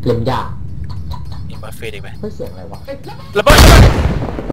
เล่มยากมีมาเฟดอีกไหมเฮ้ยเสียงอะไรวะระเบิด